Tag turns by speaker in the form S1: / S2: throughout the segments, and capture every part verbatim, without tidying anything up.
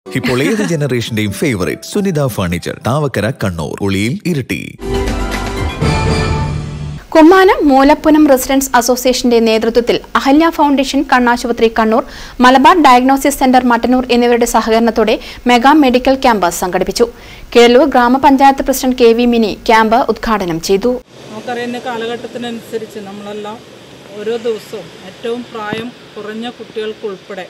S1: ഇപ്പോൾ ഏത് ജനറേഷന്റെയും favourite Sunitha furniture Thavakkara Kannur Uliyil Iritty.
S2: Kummanam Moolappunam residents അസോസിയേഷന്റെ നേതൃത്വത്തിൽ അഹല്യ ഫൗണ്ടേഷൻ കണ്ണാശുപത്രി കണ്ണൂർ, മലബാർ ഡയഗ്നോസിസ് സെന്റർ മട്ടന്നൂർ എന്നിവരുടെ സഹകരണത്തോടെ മെഗാ മെഡിക്കൽ ക്യാമ്പ് സംഘടിപ്പിച്ചു. കേരളൂർ ഗ്രാമപഞ്ചായത്ത് president K V Mini camp ഉദ്ഘാടനം ചെയ്തു.
S3: നമുക്കറിയുന്ന കാലഘട്ടത്തിനനുസരിച്ച് നമ്മളെല്ലാം ഓരോ ദിവസവും ഏറ്റവും പ്രായം കുറഞ്ഞ കുട്ടികൾക്കുൾപ്പെടെ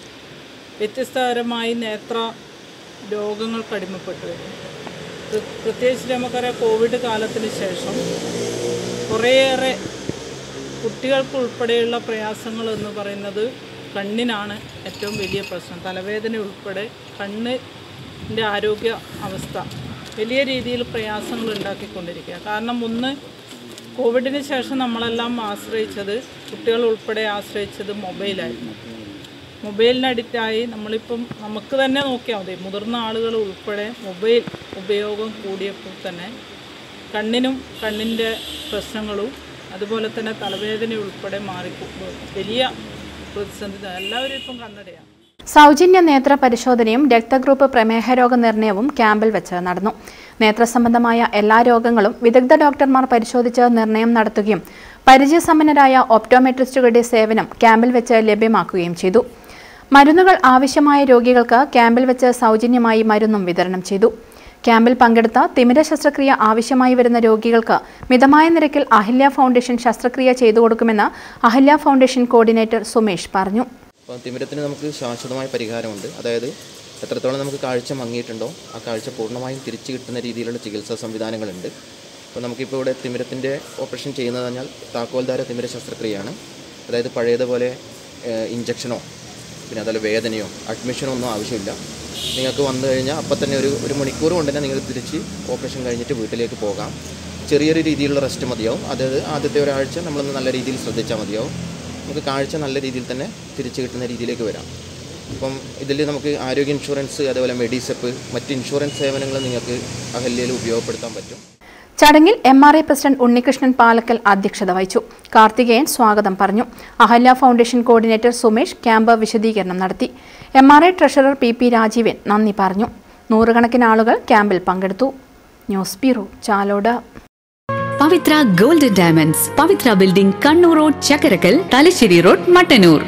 S3: വ്യത്യസ്തതരമായി നേത്ര രോഗങ്ങൾക്ക് അടിമപ്പെട്ടു വരും. പ്രത്യേകിച്ച് നമുക്കറിയാം, കോവിഡ് കാലത്തിന് ശേഷം കുറേയേറെ കുട്ടികൾക്കുൾപ്പെടെയുള്ള പ്രയാസങ്ങൾ എന്ന് പറയുന്നത് കണ്ണിനാണ് ഏറ്റവും വലിയ പ്രശ്നം. തലവേദന ഉൾപ്പെടെ കണ്ണിൻ്റെ ആരോഗ്യ അവസ്ഥ വലിയ രീതിയിൽ പ്രയാസങ്ങൾ ഉണ്ടാക്കിക്കൊണ്ടിരിക്കുക. കാരണം ഒന്ന്, കോവിഡിന് ശേഷം നമ്മളെല്ലാം ആശ്രയിച്ചത്, കുട്ടികൾ ഉൾപ്പെടെ ആശ്രയിച്ചത് മൊബൈലായിരുന്നു. മൊബൈലിന് അഡിക്റ്റായി നമ്മളിപ്പം നമുക്ക് തന്നെ നോക്കിയാൽ മതി, മുതിർന്ന ആളുകൾ ഉൾപ്പെടെ മൊബൈൽ ഉപയോഗം കൂടിയപ്പോൾ തന്നെ കണ്ണിനും കണ്ണിൻ്റെ പ്രശ്നങ്ങളും അതുപോലെ തന്നെ തലവേദന ഉൾപ്പെടെ മാറി വലിയ പ്രതിസന്ധി. എല്ലാവരും ഇപ്പം കണ്ണടയാണ്.
S2: സൗജന്യ നേത്ര പരിശോധനയും രക്തഗ്രൂപ്പ് പ്രമേഹ രോഗ നിർണയവും ക്യാമ്പിൽ വെച്ച് നടന്നു. നേത്രസംബന്ധമായ എല്ലാ രോഗങ്ങളും വിദഗ്ധ ഡോക്ടർമാർ പരിശോധിച്ച് നിർണയം നടത്തുകയും പരിചയസമ്പന്നരായ ഓപ്റ്റോമെട്രിസ്റ്റുകളുടെ സേവനം ക്യാമ്പിൽ വെച്ച് ലഭ്യമാക്കുകയും ചെയ്തു. മരുന്നുകൾ ആവശ്യമായ രോഗികൾക്ക് ക്യാമ്പിൽ വെച്ച് സൗജന്യമായി മരുന്നും വിതരണം ചെയ്തു. ക്യാമ്പിൽ പങ്കെടുത്ത തിമിര ശസ്ത്രക്രിയ ആവശ്യമായി വരുന്ന രോഗികൾക്ക് മിതമായ നിരക്കിൽ അഹല്യ ഫൗണ്ടേഷൻ ശസ്ത്രക്രിയ ചെയ്തു കൊടുക്കുമെന്ന് അഹല്യ ഫൗണ്ടേഷൻ കോർഡിനേറ്റർ സുമേഷ് പറഞ്ഞു.
S4: തിമിരത്തിന് നമുക്ക് ശാശ്വതമായ പരിഹാരമുണ്ട്. അതായത് എത്രത്തോളം നമുക്ക് കാഴ്ച മങ്ങിയിട്ടുണ്ടോ ആ കാഴ്ച പൂർണ്ണമായും തിരിച്ചു കിട്ടുന്ന രീതിയിലുള്ള ചികിത്സാ സംവിധാനങ്ങളുണ്ട്. അപ്പോൾ നമുക്കിപ്പോൾ ഇവിടെ തിമിരത്തിൻ്റെ ഓപ്പറേഷൻ ചെയ്യുന്നത് പറഞ്ഞാൽ താക്കോൽദാര തിമിര ശസ്ത്രക്രിയയാണ്. അതായത് പഴയതുപോലെ ഇഞ്ചക്ഷനോ പിന്നെ അതുപോലെ വേദനയോ അഡ്മിഷനോ ഒന്നും ആവശ്യമില്ല. നിങ്ങൾക്ക് വന്നു കഴിഞ്ഞാൽ അപ്പം തന്നെ ഒരു ഒരു മണിക്കൂർ കൊണ്ട് തന്നെ നിങ്ങൾ തിരിച്ച് ഓപ്പറേഷൻ കഴിഞ്ഞിട്ട് വീട്ടിലേക്ക് പോകാം. ചെറിയൊരു രീതിയിലുള്ള റെസ്റ്റ് മതിയാവും. അതായത് ആദ്യത്തെ ഒരാഴ്ച നമ്മളൊന്ന് നല്ല രീതിയിൽ ശ്രദ്ധിച്ചാൽ മതിയാവും. നമുക്ക് കാഴ്ച നല്ല രീതിയിൽ തന്നെ തിരിച്ചു കിട്ടുന്ന രീതിയിലേക്ക് വരാം. അപ്പം ഇതിൽ നമുക്ക് ആരോഗ്യ ഇൻഷുറൻസ്, അതുപോലെ മെഡിസെപ്പ്, മറ്റ് ഇൻഷുറൻസ് സേവനങ്ങൾ നിങ്ങൾക്ക് അഹല്യയിൽ ഉപയോഗപ്പെടുത്താൻ പറ്റും.
S2: ചടങ്ങിൽ M R I president Unnikrishnan Palakkal അധ്യക്ഷത വഹിച്ചു. കാർത്തികേയൻ സ്വാഗതം പറഞ്ഞു. Ahalya foundation coordinator Sumesh camp വിശദീകരണം നടത്തി. M R I treasurer P P Rajeevan നന്ദി പറഞ്ഞു. നൂറുകണക്കിന് ആളുകൾ ക്യാമ്പിൽ പങ്കെടുത്തു. News bureau, Chalode.
S5: Pavithra golden diamonds, Pavithra building, Kannur road, Chakkarakkal, Thalassery road, Mattannur.